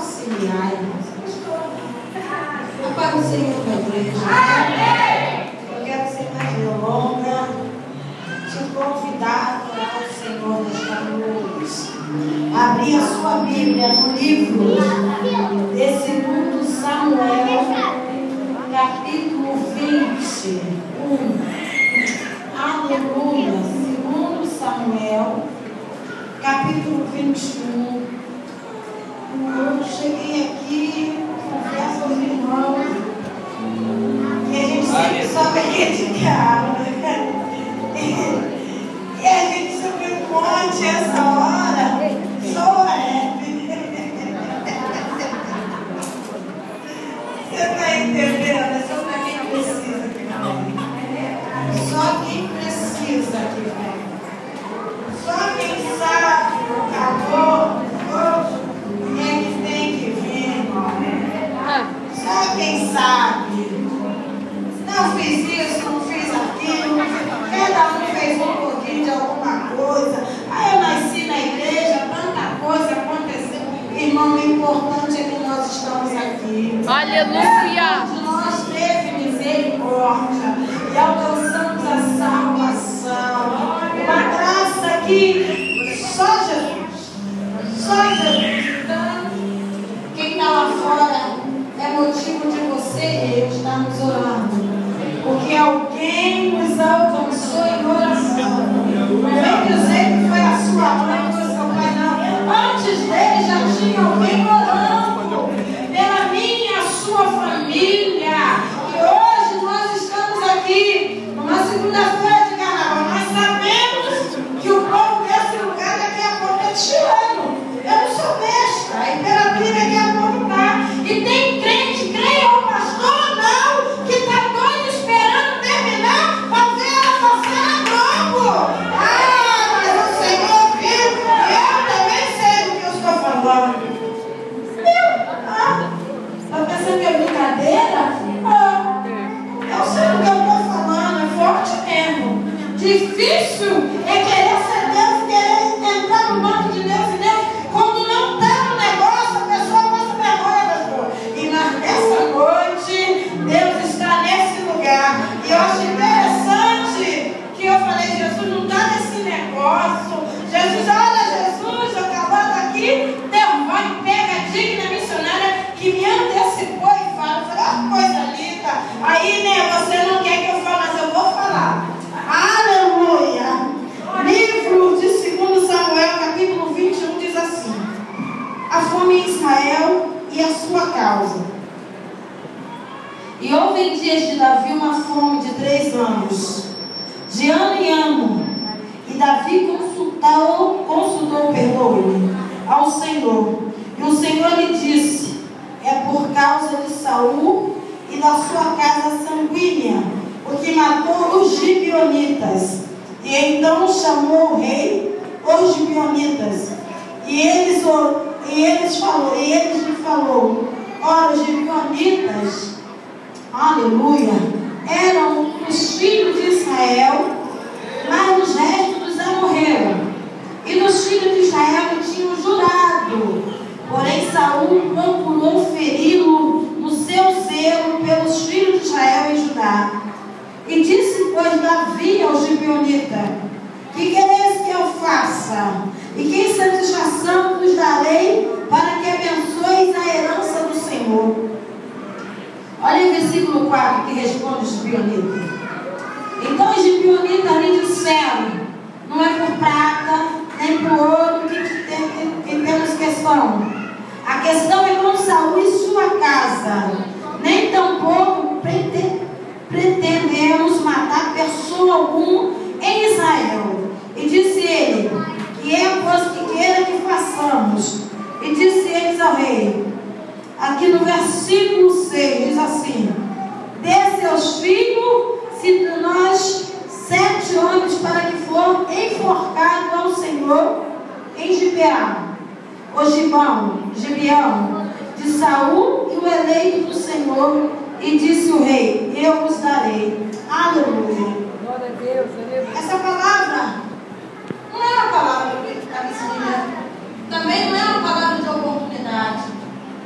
auxiliar, irmãos. Para o Senhor da igreja. Eu quero ser mais longa. Te convidar a orar ao Senhor nesta noite. Abrir a sua Bíblia no livro de 2 Samuel, capítulo 21. Aleluia. 2 Samuel, capítulo 21. Eu cheguei aqui, confesso aos irmãos, que a gente sempre sobe aqui de carro, né? E a gente subiu um monte essa hora, só Você está entendendo? Só para quem precisa aqui, não. Só quem precisa aqui, né? Só quem sabe o calor, é que tem que vir, irmão. Só quem sabe. Não fiz isso, não fiz aquilo. Cada um fez um pouquinho de alguma coisa. Aí eu nasci na igreja, tanta coisa aconteceu. Irmão, o importante é que nós estamos aqui. Aleluia! Nós teve misericórdia e alcançamos a salvação. Uma graça que só Jesus. Só Jesus. Então, quem está lá fora é motivo de você e eu estarmos orando. Porque alguém nos alcançou em oração. Não vem dizer que foi a sua mãe, foi o seu pai, não. Antes dele já tinha alguém orando pela minha e a sua família. E hoje nós estamos aqui numa segunda-feira de carnaval. Nós sabemos que o povo desse lugar daqui a pouco é tirano. Eu não sou besta. A imperatriz daqui a pouco tá. E tem crente, creia o pastor ou não, que está doido esperando terminar para ver ela passar logo. Ah, mas o Senhor viu. Eu também sei do que eu estou falando. Está pensando que é brincadeira? Eu sei do que eu estou falando, é forte mesmo. Difícil é querer ser Deus, querer entrar no banco de Deus e Deus, quando não está no negócio, a pessoa passa vergonha, pastor. E nessa noite, Deus está nesse lugar. E eu acho interessante que eu falei, Jesus não está nesse negócio. Jesus, olha, Jesus, acabando aqui, Deus vai, pega a digna missionária que me antecipou e fala. Eu falei, ah, coisa linda. Aí, né, você não quer que eu fale, mas eu vou falar. Aleluia. Livro de 2 Samuel, capítulo 21, diz assim: a fome em Israel e a sua causa. E houve em dias de Davi uma fome de 3 anos, de ano em ano. E Davi consultou, ao Senhor. E o Senhor lhe disse: é por causa de Saul e da sua casa sanguínea, o que matou os gibeonitas. E então chamou o rei os gibeonitas. E eles lhe falou: ora, os gibeonitas, aleluia, eram os filhos de Israel, mas os restos dos amorreus. E dos filhos de Israel tinham jurado. Porém Saul procurou feri-lo no seu zelo pelos filhos de Israel e Judá. E disse, pois, Davi aos gibeonitas: que quereis que eu faça? E que satisfação vos darei para que abençoeis a herança do Senhor? Olha o versículo 4 que responde os gibeonitas. Então os gibeonitas lhe disseram: não é por prata nem por ouro que temos questão. A questão é com Saul e sua casa. Nem tampouco pretendemos matar pessoa alguma em Israel. E disse ele: que é pois que queira que façamos. E disse eles ao rei, aqui no versículo 6 diz assim: dê seus filhos, se nós 7 homens, para que for enforcado ao Senhor em Gibeão, o Gibeão de Saul e o eleito do Senhor. E disse o rei: eu vos darei. Aleluia. Glória a Deus, aleluia. Essa palavra não é uma palavra que está ensinando. Também não é uma palavra de oportunidade.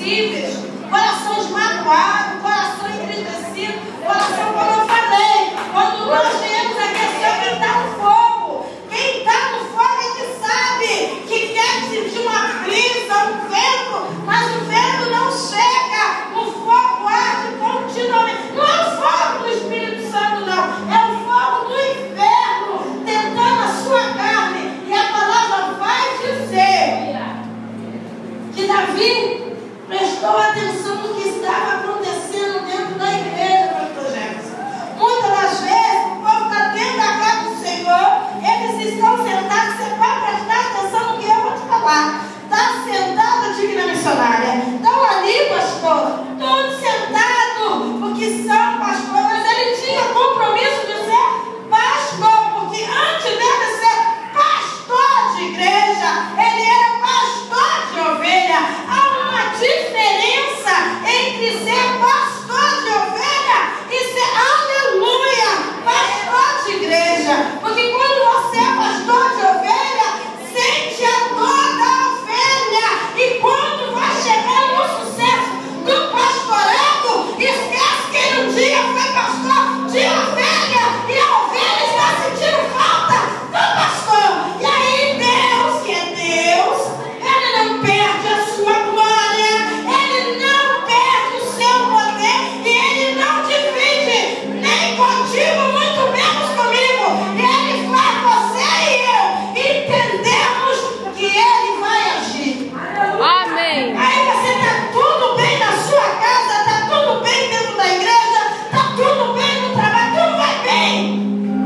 sensíveis, corações magoados, coração entristecido, coração, como eu falei, quando nós viemos aqui é só quem está no fogo. Quem está no fogo é que sabe que quer sentir uma brisa, um vento, mas o vento não chega, o fogo arde continuamente. Não é o fogo do Espírito Santo, não, é o fogo do inferno tentando a sua carne. E a palavra vai dizer que Davi prestou atenção no que estava acontecendo dentro da igreja, pastor Jefferson. Muitas das vezes o povo está dentro da casa do Senhor, eles estão sentados, você pode prestar atenção no que eu vou te falar. Está sentado, digna missionária. Estão ali, pastor, todos sentados, porque são pastor, mas ele tinha compromisso de ser pastor, porque antes dele ser pastor de igreja, ele era pastor de ovelha. Há uma diferença entre ser pastor de ovelha e ser, aleluia, pastor de igreja. Porque quando você é pastor de ovelha, sente a dor da ovelha. E quando vai chegar no sucesso do pastorado, esquece que ele um dia foi pastor de ovelha e a ovelha está sentindo falta do pastor. E aí Deus, que é Deus, ele não perde a sua glória, ele não perde o seu poder e ele não divide nem contigo, muito menos comigo. Ele faz você e eu entendemos que ele vai agir. Amém. Aí você está tudo bem na sua casa, está tudo bem dentro da igreja, está tudo bem no trabalho, tudo vai bem.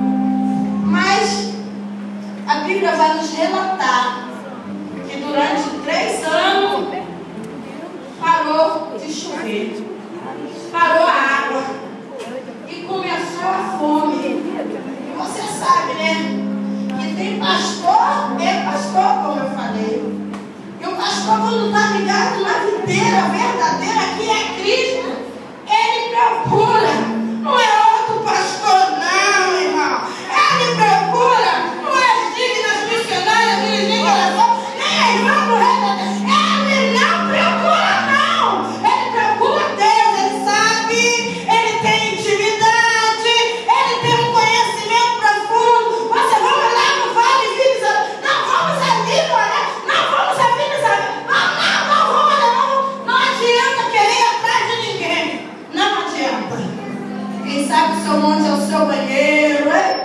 Mas a Bíblia vai nos relatar que durante 3 anos parou de chover, parou a água e começou a fome. E você sabe, né? Que tem pastor, é pastor, como eu falei. E o pastor, quando está ligado na videira verdadeira, que é Cristo, ele procura. Não é outro pastor, não, irmão. Ele procura. Não é as dignas missionárias, dirigindo oração, nem a irmã do rei. Ele não procura, não. Ele procura Deus. Ele sabe, ele tem intimidade, ele tem um conhecimento profundo. Você vamos lá no Vale Vila, não vamos ali, não vamos a Vila, não adianta querer ir atrás de ninguém. Não adianta. Quem sabe o seu monte é o seu banheiro, hein?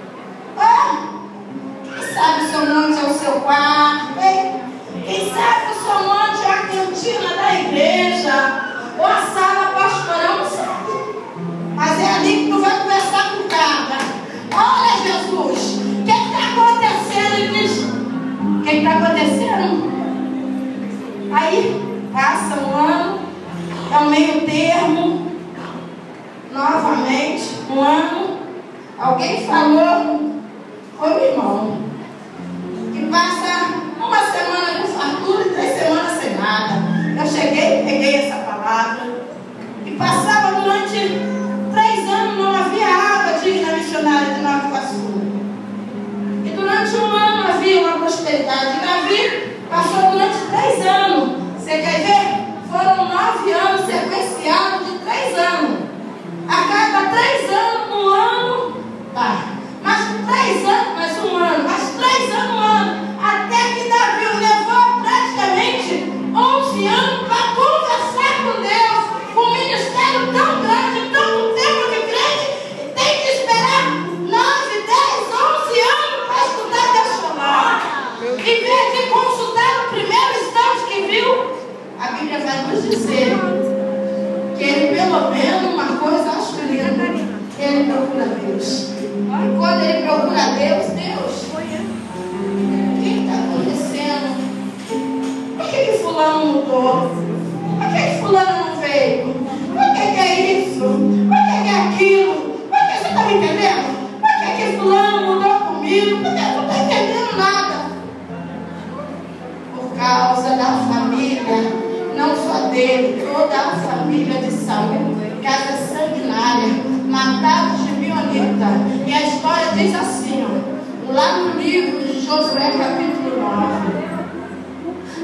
Quem sabe o seu monte é o seu quarto, hein? Quem sabe o seu monte é a cantina da igreja ou a sala pastoral, não sabe. Mas é ali que tu vai conversar com o cara. Olha, Jesus, o que está acontecendo, igreja? O que está acontecendo? Aí passa um ano, é o meio termo, novamente, um ano, alguém falou, ô irmão, que passa uma semana com fartura e 3 semanas sem nada. Eu cheguei, peguei essa palavra, e passava durante 3 anos, não havia água digna missionária de Nova Iguaçu. E durante um ano havia uma prosperidade. Davi passou durante 3 anos. Você quer ver? Foram 9 anos sequenciados de 3 anos. A cada 3 anos, um ano, tá. Mas 3 anos, mais um ano, mais 3 anos, um ano. Até que Davi levou praticamente 11 anos para conversar com Deus. Um ministério tão grande, tanto tempo de crente, tem que esperar 9, 10, 11 anos para estudar Deus falar. Em vez de consultar o primeiro instante que viu, a Bíblia vai nos dizer que ele, pelo menos, uma coisa acho linda, ele procura Deus. E quando ele procura Deus, Deus, o que está acontecendo? Por que fulano mudou? Por que fulano não veio? Por que é isso? Por que é aquilo? Por que você está me entendendo? Por que fulano mudou comigo? Por que eu não estou entendendo nada? Por causa da família, não só dele, toda a família de Saul, casa sanguinária, matados de Bionita. E a história diz assim, ó, lá no livro de Josué, capítulo 9.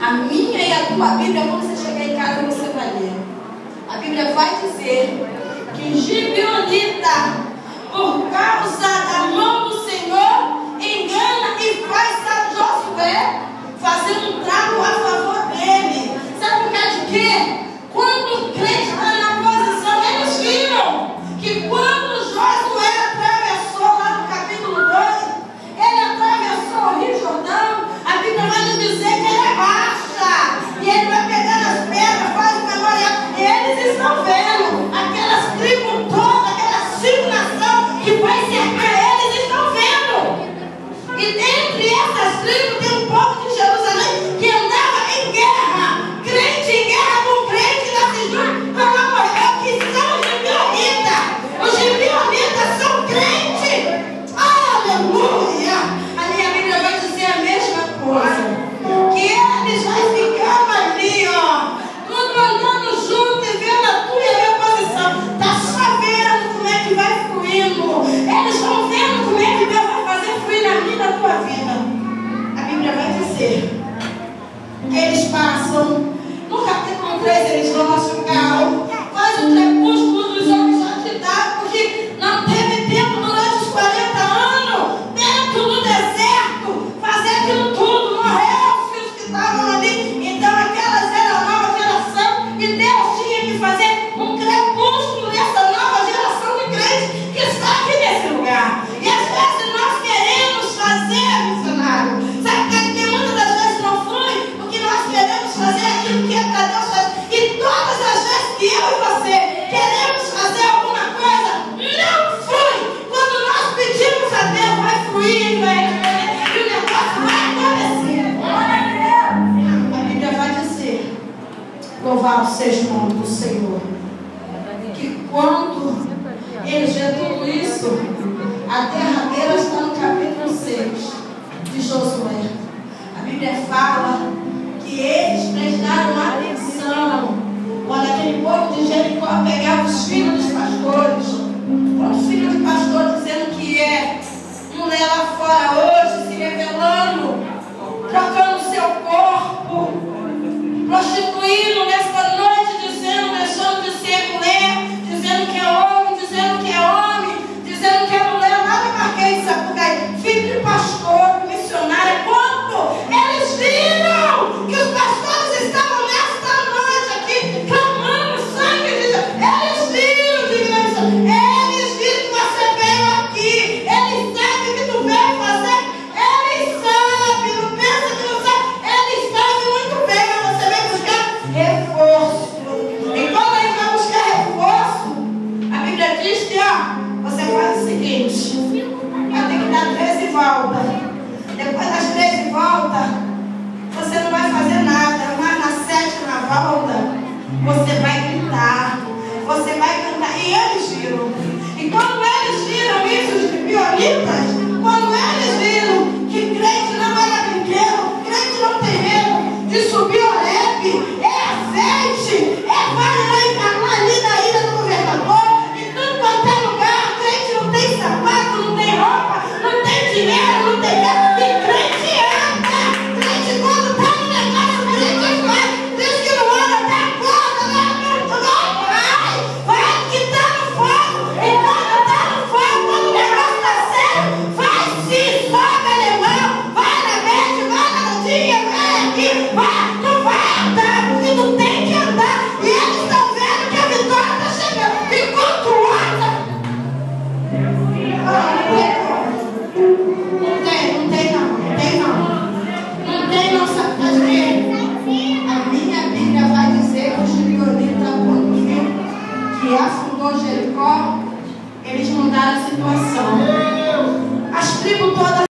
A minha e a tua Bíblia, quando você chegar em casa, você vai ler. A Bíblia vai dizer que Gibeonita, por causa da mão do Senhor, engana e faz Josué fazer um trago a favor dele. Sabe por causa de quê? Quando o crente está na posição, eles viram que quando Josué atravessou lá no capítulo 2, ele atravessou o Rio Jordão, a Bíblia vai nos dizer que ele marcha, e ele vai pegar nas pedras, faz o memorial, e eles estão vendo, aquelas tribos todas, aquela 5 nações que vai cercar eles, estão vendo. E dentre essas tribos tem um povo de Jerusalém que andava em guerra, crente em guerra com crente da cidade, que são os gibeonitas. Os gibeonitas são crentes. Aleluia! Ali a Bíblia vai dizer a mesma coisa, que eles vão ficando ali, ó, tudo andando junto e vendo a tua e a minha posição. Tá só vendo como é que vai fluindo. Eles estão vendo como é que Deus vai fazer fluir na minha e na tua vida. A Bíblia vai dizer que eles passam, no capítulo 3 eles vão machucar, faz o crepúsculo dos homens já te dá, porque não teve tempo durante os 40 anos, dentro do deserto, fazer aquilo tudo, morreu os filhos que estavam ali. Então aquelas eram a nova geração, e Deus tinha que fazer um crepúsculo nessa nova geração de crentes que está aqui nesse lugar. E às vezes nós queremos fazer, missionário, sabe que muitas das vezes não flui, porque nós queremos fazer aquilo que é para Deus fazer. E todas as vezes que eu e você queremos fazer alguma coisa, não flui. Quando nós pedimos a Deus, vai fluir, vai acontecer, e o negócio vai acontecer. A Bíblia vai dizer, louvado seja o nome do Senhor, que quando eles vêem tudo isso, a derradeira está no capítulo 6 de Josué. A Bíblia fala que eles prestaram atenção quando aquele povo de Jericó pega